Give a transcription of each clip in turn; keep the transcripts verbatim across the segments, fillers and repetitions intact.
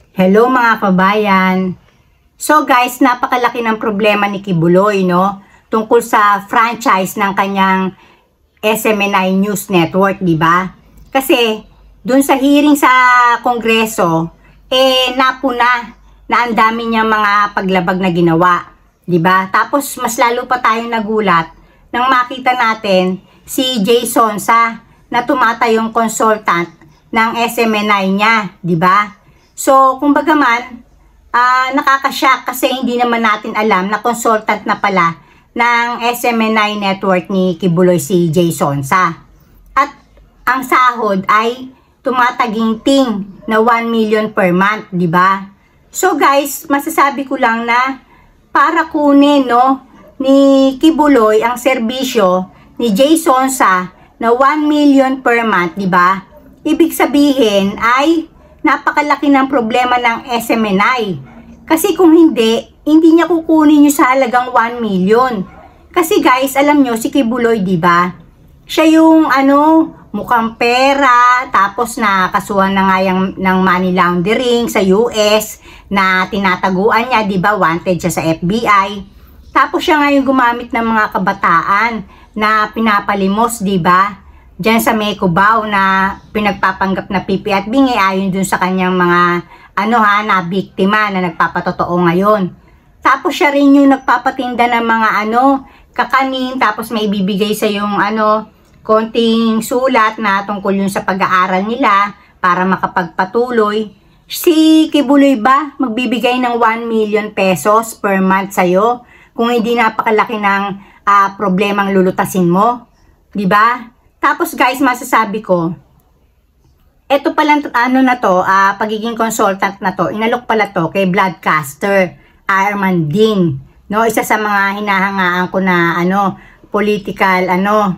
Hello mga kabayan. So guys, napakalaki ng problema ni Kibuloy, no? Tungkol sa franchise ng kanyang S M N I News Network, di ba? Kasi dun sa hearing sa Kongreso, eh napuna na ang dami niyang mga paglabag na ginawa, di ba? Tapos mas lalo pa tayong nagulat nang makita natin si Jay Sonsa na tumatayong consultant ng S M N I niya, di ba? So, kumbaga man, uh, nakakashock kasi hindi naman natin alam na consultant na pala ng S M N I network ni Kibuloy si Jay Sonsa. At ang sahod ay tumataginting na one million per month, di ba? So guys, masasabi ko lang na para kunin, no, ni Kibuloy ang serbisyo ni Jay Sonsa na one million per month, di ba? Ibig sabihin ay napakalaki ng problema ng S M N I. Kasi kung hindi, hindi niya kukunin nyo sa halagang one million. Kasi guys, alam nyo, si Kibuloy, di ba? Siya yung ano, mukhang pera, tapos nakasuhan na nga yung, ng money laundering sa U S na tinataguan niya, di ba? Wanted siya sa F B I. Tapos siya nga yung gumamit ng mga kabataan na pinapalimos, di ba? Diyan sa May Cubao na pinagpapanggap na pipi at bingi ayon dun sa kanyang mga ano ha, na biktima na nagpapatotoo ngayon. Tapos siya rin yung nagpapatinda ng mga ano, kakanin, tapos may ibibigay sa yung ano, konting sulat na tungkol yun sa pag-aaral nila para makapagpatuloy. Si Kibuloy ba magbibigay ng one million pesos per month sa'yo kung hindi napakalaki ng uh, problemang lulutasin mo? Diba? Tapos guys, masasabi ko, eto palang ano na to, uh, pagiging consultant na to, inalok pala to kay Broadcaster Armandin, no? Isa sa mga hinahangaan ko na ano, political ano,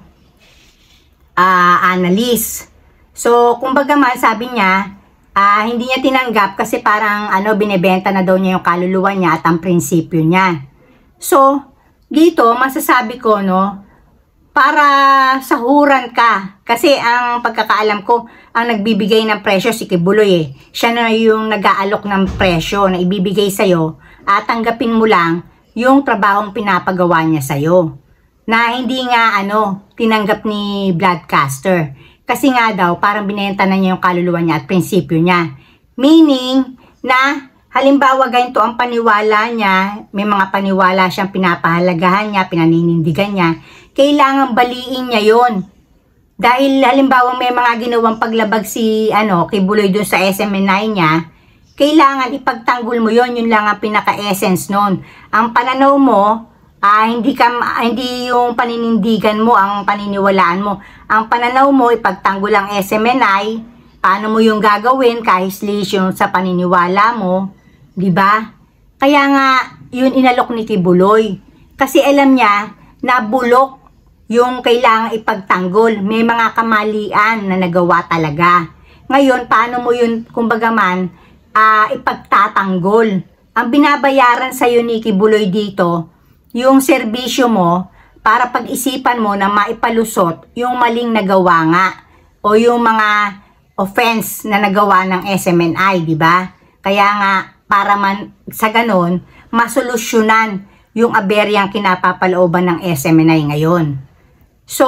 uh, analyst. So, kumbaga man, sabi niya, uh, hindi niya tinanggap kasi parang ano, binebenta na daw niya yung kaluluwa niya at ang prinsipyo niya. So, dito, masasabi ko, no, para sahuran ka. Kasi ang pagkakaalam ko, ang nagbibigay ng presyo si Kibuloy eh. Siya na yung nag-aalok ng presyo na ibibigay sa'yo at tanggapin mo lang yung trabahong pinapagawa niya sa'yo. Na hindi nga ano, tinanggap ni Broadcaster. Kasi nga daw, parang binenta na niya yung kaluluwa niya at prinsipyo niya. Meaning na halimbawa ganito ang paniwala niya, may mga paniwala siyang pinapahalagahan niya, pinaninindigan niya, kailangan baliin niya yon. Dahil halimbawa may mga ginawang paglabag si ano, Kibuloy dun sa S M N I niya, kailangan ipagtanggol mo yon, yun lang ang pinaka-essence nun. Ang pananaw mo, ah, hindi, ka, hindi yung paninindigan mo, ang paniniwalaan mo. Ang pananaw mo, ipagtanggol ang S M N I, paano mo yung gagawin, kahit yung sa paniniwala mo, di ba? Kaya nga, yun inalok ni Kibuloy. Kasi alam niya na bulok yung kailangang ipagtanggol. May mga kamalian na nagawa talaga. Ngayon, paano mo yun, kumbaga man, uh, ipagtatanggol? Ang binabayaran sa'yo ni Kibuloy dito, yung serbisyo mo, para pag-isipan mo na maipalusot yung maling nagawa nga, o yung mga offense na nagawa ng S M N I, di ba? Kaya nga, para man sa ganon, masolusyonan yung aberyang kinapapalooban ng S M N I ngayon. So,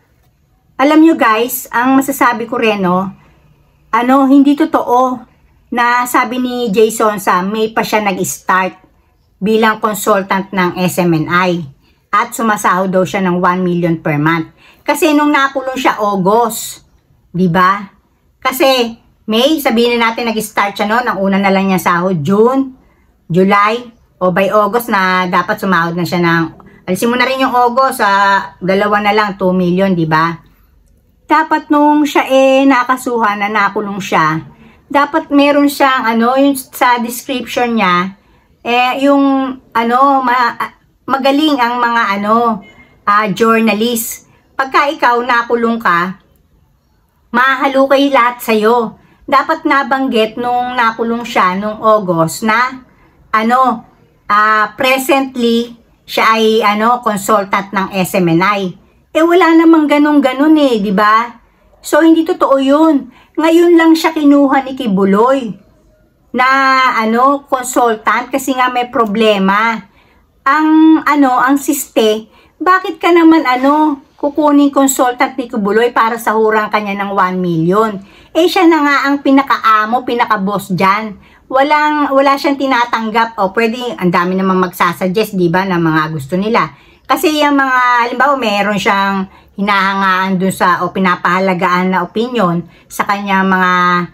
alam nyo guys, ang masasabi ko rin, no, ano, hindi totoo na sabi ni Jay Sonsa, may pa siya nag-start bilang consultant ng S M N I at sumasahod daw siya ng one million per month. Kasi nung nakulong siya August, di ba? Kasi May, sabihin na natin nag-start siya no, ang una na lang niya sahod, June, July, o by August na dapat sumahod na siya ng, alisin mo na rin yung August, uh, dalawa na lang, two million, di ba? Dapat nung siya eh nakasuhan na nakulong siya, dapat meron siyang ano, yung sa description niya, eh yung ano, ma magaling ang mga ano, uh, journalist. Pagka ikaw nakulong ka, mahalukay lahat sa'yo. Dapat nabanggit nung nakulong siya nung August na ano, uh, presently siya ay ano, consultant ng S M N I. Eh wala namang ganun-ganun eh, di ba? So hindi totoo 'yun. Ngayon lang siya kinuha ni Kibuloy. na ano, consultant kasi nga may problema. Ang ano, ang siste, bakit ka naman ano, kukuning consultant ni Kibuloy para sahurang kanya ng one million? Eh siya na nga ang pinaka-amo, pinaka-boss dyan. Walang, wala siyang tinatanggap. O pwede, ang dami namang magsasuggest, di ba, ng mga gusto nila. Kasi yung mga, halimbawa, meron siyang hinahangaan dun sa, o pinapahalagaan na opinion sa kanyang mga,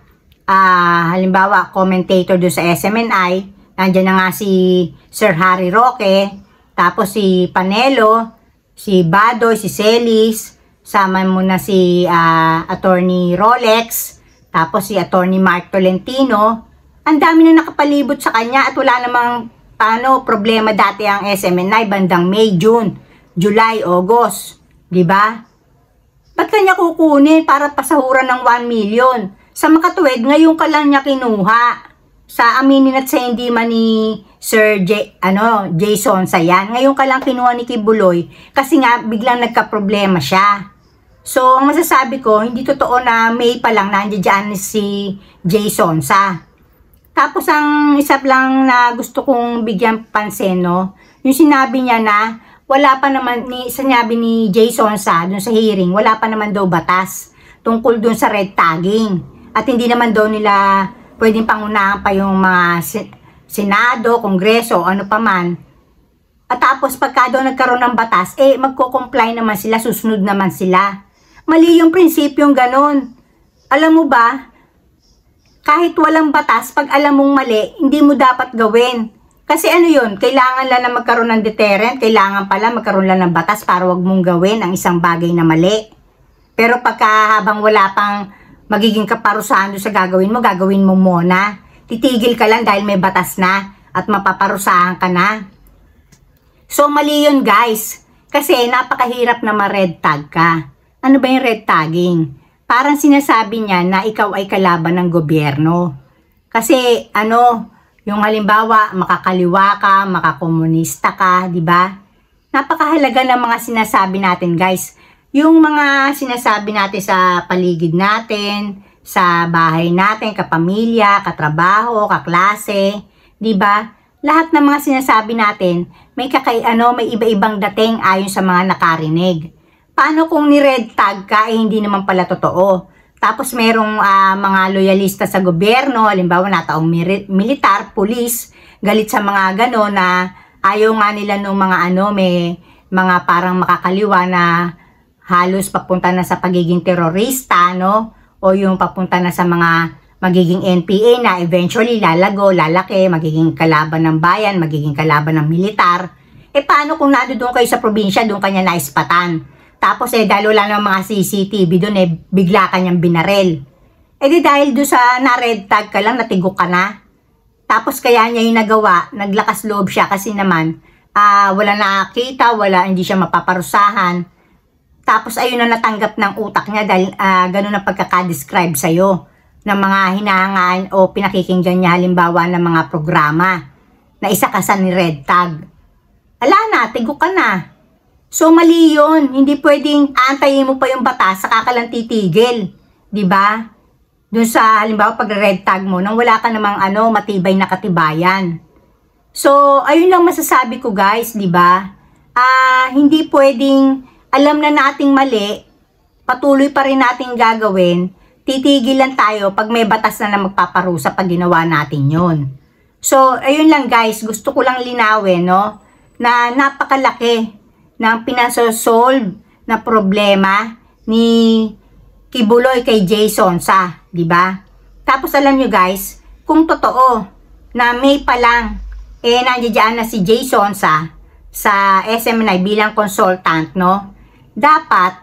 uh, halimbawa, commentator dun sa S M N I. Nandiyan na nga si Sir Harry Roque, tapos si Panelo, si Badoy, si Celis, sama mo na si uh, Attorney Rolex, tapos si Attorney Mark Tolentino. Ang dami na nakapalibot sa kanya at wala namang paano problema dati ang S M N I bandang May, June, July, August. Diba? Ba't kanya kukunin para pasahuran ng one million? Sa makatuwid, ngayon ka lang niya kinuha. Sa aminin at sa hindi man ni Sir J, ano, Jason Sayan. Ngayon ka lang kinuha ni Kibuloy kasi nga biglang nagka-problema siya. So, ang masasabi ko, hindi totoo na May pa lang nandiyan si Jason sa. Tapos, ang isa lang na gusto kong bigyan pansin, no, yung sinabi niya na wala pa naman, ni, sinabi ni Jason sa, dun sa hearing, wala pa naman daw batas tungkol dun sa red tagging. At hindi naman daw nila pwedeng pangunahan pa yung mga Senado, Kongreso, ano pa man. At tapos pagka daw nagkaroon ng batas, eh magko-comply naman sila, susunod naman sila. Mali yung prinsipyong ganun. Alam mo ba, kahit walang batas, pag alam mong mali, hindi mo dapat gawin. Kasi ano yun, kailangan lang na magkaroon ng deterrent, kailangan pala magkaroon lang ng batas para wag mong gawin ang isang bagay na mali. Pero pagka habang wala pang magiging kaparusahan doon sa gagawin mo, gagawin mo muna. Titigil ka lang dahil may batas na at mapaparusahan ka na. So, mali yun guys. Kasi napakahirap na ma-red tag ka. Ano ba yung red tagging? Parang sinasabi niya na ikaw ay kalaban ng gobyerno. Kasi ano, yung halimbawa, makakaliwa ka, makakomunista ka, di ba? Napakahalaga ng mga sinasabi natin guys. Yung mga sinasabi natin sa paligid natin, sa bahay natin, kapamilya, katrabaho, kaklase, di ba? Lahat ng mga sinasabi natin, may kakay ano, may iba-ibang dating ayon sa mga nakarinig. Paano kung ni-red tag ka, eh hindi naman pala totoo? Tapos merong uh, mga loyalista sa gobyerno, halimbawa nataong militar, pulis, galit sa mga gano na ayaw nga nila nung mga ano, may mga parang makakaliwa na halos papunta na sa pagiging terorista, no? O yung papunta na sa mga magiging N P A na eventually lalago, lalaki, magiging kalaban ng bayan, magiging kalaban ng militar. Eh paano kung nado doon kayo sa probinsya, doon kanya naispatan? Tapos eh dahil wala ng mga C C T V doon, eh bigla kanyang binarel. Eh di dahil doon sa na-red tag ka lang, natigok ka na. Tapos kaya niya yung nagawa, naglakas loob siya kasi naman, uh, wala nakakita, wala, hindi siya mapaparusahan. Tapos ayun na natanggap ng utak niya dahil uh, ganun ang pagkakadescribe sa'yo ng mga hinahangaan o pinakikinggan niya halimbawa ng mga programa na isa ka sa ni red tag. Ala na, tigo ka na. So mali yun. Hindi pwedeng antayin mo pa yung batas saka ka lang titigil. Diba? Doon sa halimbawa pag red tag mo nang wala ka namang ano, matibay na katibayan. So ayun lang masasabi ko guys, diba? Ah, uh, hindi pwedeng alam na nating mali, patuloy pa rin nating gagawin, titigil lang tayo pag may batas na na magpaparusa pag ginawa natin yon. So, ayun lang guys, gusto ko lang linawin, no, na napakalaki ng pinasosolve na problema ni Kibuloy kay Jason sa, di ba? Tapos alam nyo guys, kung totoo na May pa lang, eh nandiyan na si Jason sa, sa S M N I bilang consultant, no? Dapat,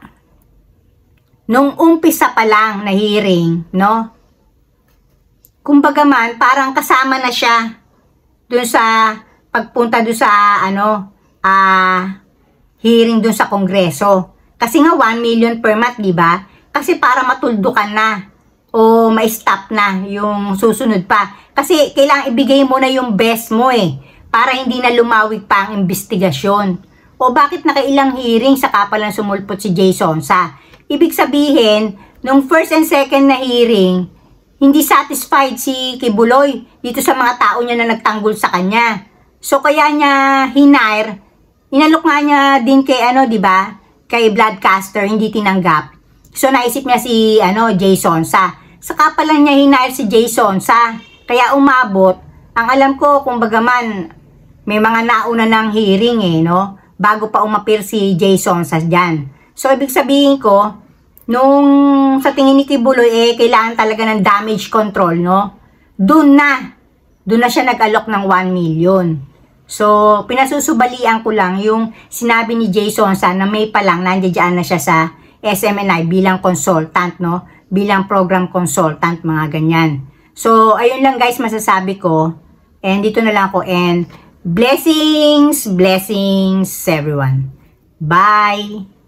nung umpisa pa lang na hearing, no? Kumbaga man, parang kasama na siya dun sa pagpunta dun sa, ano, ah, uh, hearing dun sa Kongreso. Kasi nga, one million per month, di ba? Kasi para matuldukan na o ma-stop na yung susunod pa. Kasi kailangan ibigay mo na yung best mo eh, para hindi na lumawig pa ang investigasyon. O bakit nakailang hearing saka pa lang sumulpot si Jason sa? Ibig sabihin, nung first and second na hearing, hindi satisfied si Kibuloy dito sa mga tao niya na nagtanggol sa kanya. So kaya niya hinire, inalok nga niya din kay ano, 'di ba? Kay Bloodcaster, hindi tinanggap. So naisip niya si ano, Jay Sonsa. Saka pala niya hinire si Jay Sonsa. Kaya umabot. Ang alam ko, kung bagaman may mga nauna ng hearing eh, no? Bago pa umapir si Jay Sonsa diyan. So ibig sabihin ko, nung sa tingin ni Kibuloy eh kailangan talaga ng damage control, no? Doon na. Doon na siya nag-alok ng one million. So, pinasusubalian ko lang yung sinabi ni Jay Sonsa na may pa lang nandiyan na siya sa S M N I bilang consultant, no? Bilang program consultant, mga ganyan. So, ayun lang guys masasabi ko. And dito na lang ako. And blessings, blessings everyone. Bye!